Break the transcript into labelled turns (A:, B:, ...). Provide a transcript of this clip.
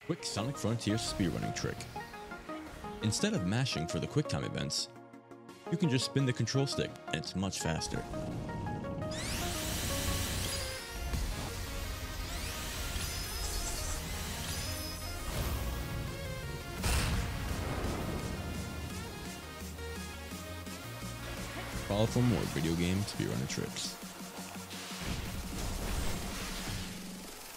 A: Quick Sonic Frontiers speedrunning trick. Instead of mashing for the QuickTime events, you can just spin the control stick and it's much faster. Follow for more video game speedrunning tricks.